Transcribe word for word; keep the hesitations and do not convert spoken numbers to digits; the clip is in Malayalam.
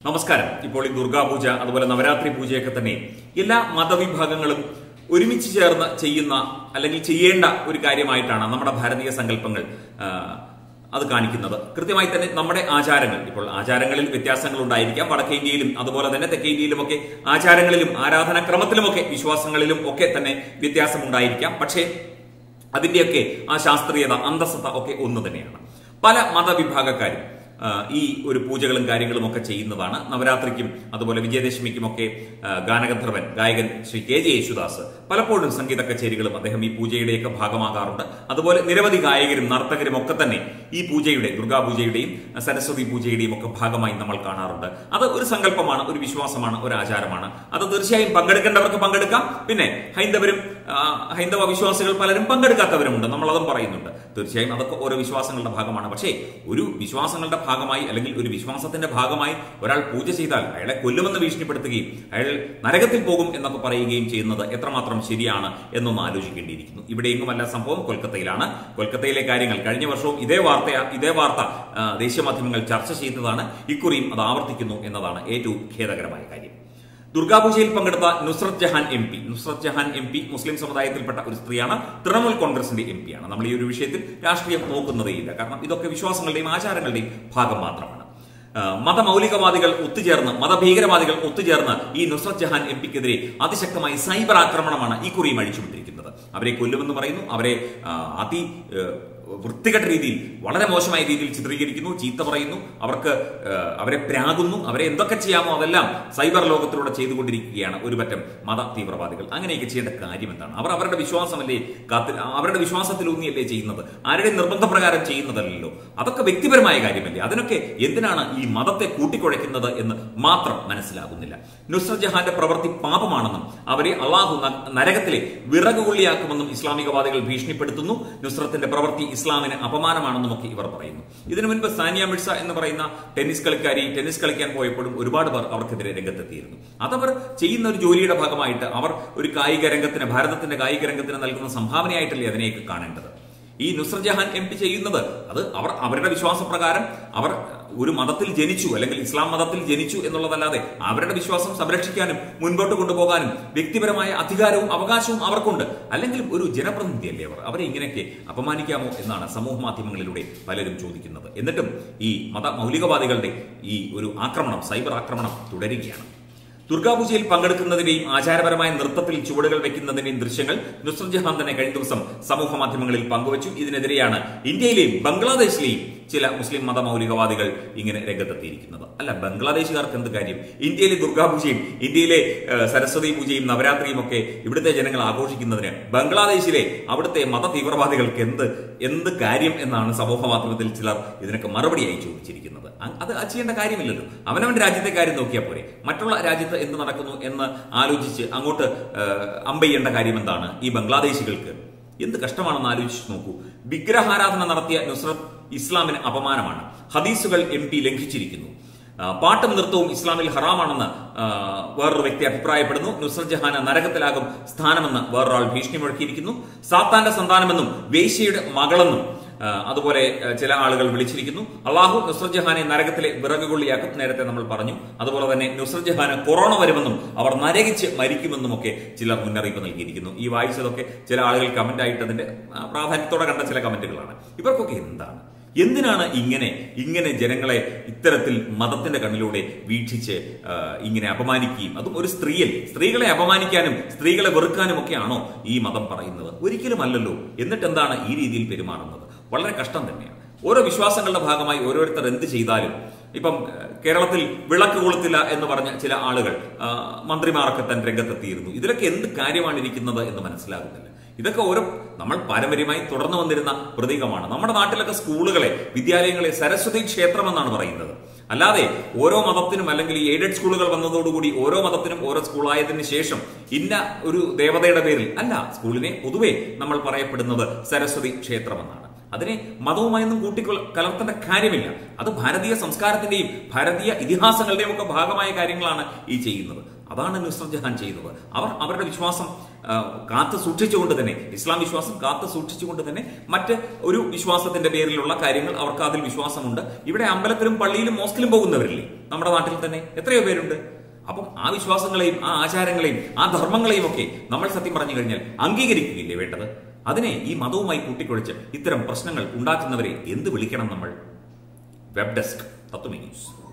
നമസ്കാരം. ഇപ്പോൾ ഈ ദുർഗാപൂജ അതുപോലെ നവരാത്രി പൂജയൊക്കെ തന്നെ എല്ലാ മതവിഭാഗങ്ങളും ഒരുമിച്ച് ചേർന്ന് ചെയ്യുന്ന അല്ലെങ്കിൽ ചെയ്യേണ്ട ഒരു കാര്യമായിട്ടാണ് നമ്മുടെ ഭാരതീയ സങ്കല്പങ്ങൾ അത് കാണിക്കുന്നത്. കൃത്യമായി തന്നെ നമ്മുടെ ആചാരങ്ങൾ, ഇപ്പോൾ ആചാരങ്ങളിൽ വ്യത്യാസങ്ങൾ ഉണ്ടായിരിക്കാം. വടക്കേ ഇന്ത്യയിലും അതുപോലെ തന്നെ തെക്കേ ഇന്ത്യയിലുമൊക്കെ ആചാരങ്ങളിലും ആരാധനാക്രമത്തിലുമൊക്കെ വിശ്വാസങ്ങളിലും ഒക്കെ തന്നെ വ്യത്യാസം ഉണ്ടായിരിക്കാം. പക്ഷേ അതിന്റെയൊക്കെ ആ ശാസ്ത്രീയത, അന്തസ്സത്ത ഒക്കെ ഒന്ന് തന്നെയാണ്. പല മതവിഭാഗക്കാരും ഈ ഒരു പൂജകളും കാര്യങ്ങളും ഒക്കെ ചെയ്യുന്നതാണ്. നവരാത്രിക്കും അതുപോലെ വിജയദശമിക്കുമൊക്കെ ഗാനഗന്ധർവൻ ഗായകൻ ശ്രീ കെ ജെ യേശുദാസ് പലപ്പോഴും സംഗീത കച്ചേരികളും അദ്ദേഹം ഈ പൂജയുടെയൊക്കെ ഭാഗമാകാറുണ്ട്. അതുപോലെ നിരവധി ഗായകരും നർത്തകരും ഒക്കെ തന്നെ ഈ പൂജയുടെ, ദുർഗാപൂജയുടെയും സരസ്വതി പൂജയുടെയും ഒക്കെ ഭാഗമായി നമ്മൾ കാണാറുണ്ട്. അത് ഒരു സങ്കല്പമാണ്, ഒരു വിശ്വാസമാണ്, ഒരു ആചാരമാണ്. അത് തീർച്ചയായും പങ്കെടുക്കേണ്ടവർക്ക് പങ്കെടുക്കാം. പിന്നെ ഹൈന്ദവരും ഹൈന്ദവ വിശ്വാസികൾ പലരും പങ്കെടുക്കാത്തവരുമുണ്ട്, നമ്മളതും പറയുന്നുണ്ട്. തീർച്ചയായും അതൊക്കെ ഓരോ വിശ്വാസങ്ങളുടെ ഭാഗമാണ്. പക്ഷേ ഒരു വിശ്വാസങ്ങളുടെ ഭാഗമായി അല്ലെങ്കിൽ ഒരു വിശ്വാസത്തിന്റെ ഭാഗമായി ഒരാൾ പൂജ ചെയ്താൽ അയാളെ കൊല്ലുമെന്ന് ഭീഷണിപ്പെടുത്തുകയും അയാൾ നരകത്തിൽ പോകും എന്നൊക്കെ പറയുകയും ചെയ്യുന്നത് എത്രമാത്രം ശരിയാണ് എന്നൊന്ന് ആലോചിക്കേണ്ടിയിരിക്കുന്നു. ഇവിടെയെങ്ങുമല്ല സംഭവം, കൊൽക്കത്തയിലാണ്. കൊൽക്കത്തയിലെ കാര്യങ്ങൾ കഴിഞ്ഞ വർഷവും ഇതേ വാർത്ത ഇതേ വാർത്ത ദേശീയ മാധ്യമങ്ങൾ ചർച്ച ചെയ്തതാണ്. ഇക്കുറിയും അത് ആവർത്തിക്കുന്നു എന്നതാണ് ഏറ്റവും ഖേദകരമായ കാര്യം. ദുർഗാപൂജയിൽ പങ്കെടുത്ത Nusrat Jahan M P Nusrat Jahan M P മുസ്ലിം സമുദായത്തിൽപ്പെട്ട ഒരു സ്ത്രീയാണ്. തൃണമൂൽ കോൺഗ്രസിന്റെ എം പിയാണ്. നമ്മൾ ഈ ഒരു വിഷയത്തിൽ രാഷ്ട്രീയം നോക്കുന്നതേയില്ല. കാരണം ഇതൊക്കെ വിശ്വാസങ്ങളുടെയും ആചാരങ്ങളുടെയും ഭാഗം മാത്രമാണ്. മതമൗലികവാദികൾ ഒത്തുചേർന്ന്, മതഭീകരവാദികൾ ഒത്തുചേർന്ന് ഈ നുസ്രത് ജഹാൻ എം പിക്കെതിരെ അതിശക്തമായി സൈബർ ആക്രമണമാണ് ഈ കുറിയും അഴിച്ചുവിട്ടിരിക്കുന്നത്. അവരെ കൊല്ലുമെന്ന് പറയുന്നു. അവരെ അതി വൃത്തികെട്ട രീതിയിൽ, വളരെ മോശമായ രീതിയിൽ ചിത്രീകരിക്കുന്നു, ചീത്ത പറയുന്നു, അവർക്ക് അവരെ പ്രാകുന്നു, അവരെ എന്തൊക്കെ ചെയ്യാമോ അതെല്ലാം സൈബർ ലോകത്തിലൂടെ ചെയ്തുകൊണ്ടിരിക്കുകയാണ് ഒരു പറ്റം മത തീവ്രവാദികൾ. അങ്ങനെയൊക്കെ ചെയ്യേണ്ട കാര്യം എന്താണ്? അവർ അവരുടെ വിശ്വാസമല്ലേ കാത്തി അവരുടെ വിശ്വാസത്തിലൂന്നിയല്ലേ ചെയ്യുന്നത്? ആരുടെ നിർബന്ധപ്രകാരം ചെയ്യുന്നതല്ലോ. അതൊക്കെ വ്യക്തിപരമായ കാര്യമല്ലേ. അതിനൊക്കെ എന്തിനാണ് ഈ മതത്തെ കൂട്ടിക്കുഴയ്ക്കുന്നത് എന്ന് മാത്രം മനസ്സിലാകുന്നില്ല. നുസ്രത് ജഹാന്റെ പ്രവൃത്തി പാപമാണെന്നും അവരെ അള്ളാഹു നരകത്തിലെ വിറകുകൊള്ളിയാക്കുമെന്നും ഇസ്ലാമികവാദികൾ ഭീഷണിപ്പെടുത്തുന്നു. നുസ്രത്തിന്റെ പ്രവൃത്തി ഇസ്ലാമിന് അപമാനമാണെന്നും ഒക്കെ ഇവർ പറയുന്നു. ഇതിനു മുൻപ് സാനിയ മിർസ എന്ന് പറയുന്ന ടെന്നീസ് കളിക്കാരി ടെന്നീസ് കളിക്കാൻ പോയപ്പോഴും ഒരുപാട് പേർ അവർക്കെതിരെ രംഗത്തെത്തിയിരുന്നു. അതവർ ചെയ്യുന്ന ഒരു ജോലിയുടെ ഭാഗമായിട്ട് അവർ ഒരു കായിക രംഗത്തിന്, ഭാരതത്തിന്റെ കായിക രംഗത്തിന് നൽകുന്ന സംഭാവനയായിട്ടല്ലേ അതിനെയൊക്കെ കാണേണ്ടത്. ഈ നുസ്രത് ജഹാൻ എം പി ചെയ്യുന്നത് അത് അവർ അവരുടെ വിശ്വാസപ്രകാരം അവർ ഒരു മതത്തിൽ ജനിച്ചു അല്ലെങ്കിൽ ഇസ്ലാം മതത്തിൽ ജനിച്ചു എന്നുള്ളതല്ലാതെ അവരുടെ വിശ്വാസം സംരക്ഷിക്കാനും മുൻപോട്ട് കൊണ്ടുപോകാനും വ്യക്തിപരമായ അധികാരവും അവകാശവും അവർക്കുണ്ട്. അല്ലെങ്കിൽ ഒരു ജനപ്രതിനിധിയല്ലേ അവർ? അവരെ ഇങ്ങനെയൊക്കെ അപമാനിക്കാമോ എന്നാണ് സമൂഹ മാധ്യമങ്ങളിലൂടെ പലരും ചോദിക്കുന്നത്. എന്നിട്ടും ഈ മത മൗലികവാദികളുടെ ഈ ഒരു ആക്രമണം, സൈബർ ആക്രമണം തുടരുകയാണ്. ദുർഗാപൂജയിൽ പങ്കെടുക്കുന്നതിന്റെയും ആചാരപരമായ നൃത്തത്തിൽ ചുവടുകൾ വെക്കുന്നതിന്റെയും ദൃശ്യങ്ങൾ നുസ്രത് ജഹാൻ തന്നെ കഴിഞ്ഞ ദിവസം സമൂഹ മാധ്യമങ്ങളിൽ പങ്കുവച്ചു. ഇതിനെതിരെയാണ് ഇന്ത്യയിലെയും ബംഗ്ലാദേശിലെയും ചില മുസ്ലിം മത മൗലികവാദികൾ ഇങ്ങനെ രംഗത്തെത്തിയിരിക്കുന്നത്. അല്ല, ബംഗ്ലാദേശുകാർക്ക് എന്ത് കാര്യം? ഇന്ത്യയിലെ ദുർഗാപൂജയും ഇന്ത്യയിലെ സരസ്വതി പൂജയും നവരാത്രിയും ഒക്കെ ഇവിടുത്തെ ജനങ്ങൾ ആഘോഷിക്കുന്നതിന് ബംഗ്ലാദേശിലെ അവിടുത്തെ മത തീവ്രവാദികൾക്ക് എന്ത് എന്ത് കാര്യം എന്നാണ് സമൂഹ മാധ്യമത്തിൽ ചിലർ ഇതിനൊക്കെ മറുപടിയായി ചോദിച്ചിരിക്കുന്നത്. അത് ചെയ്യേണ്ട കാര്യമില്ലല്ലോ. അവനവന്റെ രാജ്യത്തെ കാര്യം നോക്കിയാൽ പോരെ. മറ്റുള്ള രാജ്യത്ത് എന്ത് നടക്കുന്നു എന്ന് ആലോചിച്ച് അങ്ങോട്ട് അമ്പെയ്യേണ്ട കാര്യം എന്താണ്? ഈ ബംഗ്ലാദേശികൾക്ക് എന്ത് കഷ്ടമാണെന്ന് ആലോചിച്ച് നോക്കൂ. വിഗ്രഹാരാധന നടത്തിയ നുസ്രത് ഇസ്ലാമിന് അപമാനമാണ്. ഹദീസുകൾ എം പി ലംഘിച്ചിരിക്കുന്നു. പാട്ടും നൃത്തവും ഇസ്ലാമിൽ ഹറാമാണെന്ന് വേറൊരു വ്യക്തി അഭിപ്രായപ്പെടുന്നു. നുസ്രത് ജഹാന് നരകത്തിലാകും സ്ഥാനമെന്ന് വേറൊരാൾ ഭീഷണി മുഴക്കിയിരിക്കുന്നു. സാത്താന്റെ സന്താനമെന്നും വേശ്യയുടെ മകളെന്നും അതുപോലെ ചില ആളുകൾ വിളിച്ചിരിക്കുന്നു. അള്ളാഹു നുസ്രത് ജഹാനെ നരകത്തിലെ വിറകുകൊള്ളിയാക്കും, നേരത്തെ നമ്മൾ പറഞ്ഞു. അതുപോലെ തന്നെ നുസ്രത് ജഹാന് കൊറോണ വരുമെന്നും അവർ നരകിച്ച് മരിക്കുമെന്നും ഒക്കെ ചിലർ മുന്നറിയിപ്പ് നൽകിയിരിക്കുന്നു. ഈ വായിച്ചതൊക്കെ ചില ആളുകൾ കമന്റ് ആയിട്ട് അതിന്റെ പ്രാധാന്യത്തോടെ കണ്ട ചില കമന്റുകളാണ്. ഇവർക്കൊക്കെ എന്താണ്? എന്തിനാണ് ഇങ്ങനെ ഇങ്ങനെ ജനങ്ങളെ ഇത്തരത്തിൽ മതത്തിന്റെ കണ്ണിലൂടെ വീക്ഷിച്ച് ഇങ്ങനെ അപമാനിക്കുകയും, അതും ഒരു സ്ത്രീയിൽ സ്ത്രീകളെ അപമാനിക്കാനും സ്ത്രീകളെ വെറുക്കാനും ഒക്കെയാണോ ഈ മതം പറയുന്നത്? ഒരിക്കലും അല്ലല്ലോ. എന്നിട്ട് എന്താണ് ഈ രീതിയിൽ പെരുമാറുന്നത്? വളരെ കഷ്ടം തന്നെയാണ്. ഓരോ വിശ്വാസങ്ങളുടെ ഭാഗമായി ഓരോരുത്തർ എന്ത് ചെയ്താലും, ഇപ്പം കേരളത്തിൽ വിളക്ക് കൊളുത്തില്ല എന്ന് പറഞ്ഞ ചില ആളുകൾ മന്ത്രിമാരൊക്കെ തന്നെ രംഗത്തെത്തിയിരുന്നു. ഇതിലൊക്കെ എന്ത് കാര്യമാണ് ഇരിക്കുന്നത് എന്ന് മനസ്സിലാകുന്നില്ല. ഇതൊക്കെ ഓരോ നമ്മൾ പാരമ്പര്യമായി തുടർന്നു വന്നിരുന്ന പ്രതീകമാണ്. നമ്മുടെ നാട്ടിലൊക്കെ സ്കൂളുകളെ, വിദ്യാലയങ്ങളെ സരസ്വതി ക്ഷേത്രം എന്നാണ് പറയുന്നത്. അല്ലാതെ ഓരോ മതത്തിനും, അല്ലെങ്കിൽ ഈ എയ്ഡഡ് സ്കൂളുകൾ വന്നതോടുകൂടി ഓരോ മതത്തിനും ഓരോ സ്കൂളായതിനു ശേഷം ഇന്ന ഒരു ദേവതയുടെ പേരിൽ അല്ല, സ്കൂളിനെ പൊതുവെ നമ്മൾ പറയപ്പെടുന്നത് സരസ്വതി ക്ഷേത്രം എന്നാണ്. അതിനെ മതവുമായൊന്നും കൂട്ടിക്കൊ കലർത്തേണ്ട കാര്യമില്ല. അത് ഭാരതീയ സംസ്കാരത്തിന്റെയും ഭാരതീയ ഇതിഹാസങ്ങളുടെയും ഒക്കെ ഭാഗമായ കാര്യങ്ങളാണ് ഈ ചെയ്യുന്നത്. അതാണ് നുസ്രത് ജഹാൻ ചെയ്യുന്നത്. അവർ അവരുടെ വിശ്വാസം കാത്തു സൂക്ഷിച്ചുകൊണ്ട് തന്നെ, ഇസ്ലാം വിശ്വാസം കാത്തു സൂക്ഷിച്ചുകൊണ്ട് തന്നെ മറ്റ് ഒരു വിശ്വാസത്തിന്റെ പേരിലുള്ള കാര്യങ്ങൾ അവർക്ക് അതിൽ വിശ്വാസമുണ്ട്. ഇവിടെ അമ്പലത്തിലും പള്ളിയിലും മോസ്കിലും പോകുന്നവരില്ലേ നമ്മുടെ നാട്ടിൽ തന്നെ എത്രയോ പേരുണ്ട്. അപ്പം ആ വിശ്വാസങ്ങളെയും ആ ആചാരങ്ങളെയും ആ ധർമ്മങ്ങളെയും ഒക്കെ നമ്മൾ സത്യം പറഞ്ഞു കഴിഞ്ഞാൽ അംഗീകരിക്കുകയില്ലേ വേണ്ടത്? അതിനെ ഈ മതവുമായി കൂട്ടിക്കുഴച്ച് ഇത്തരം പ്രശ്നങ്ങൾ ഉണ്ടാക്കുന്നവരെ എന്ത് വിളിക്കണം നമ്മൾ? Web desk Tatwamayi news.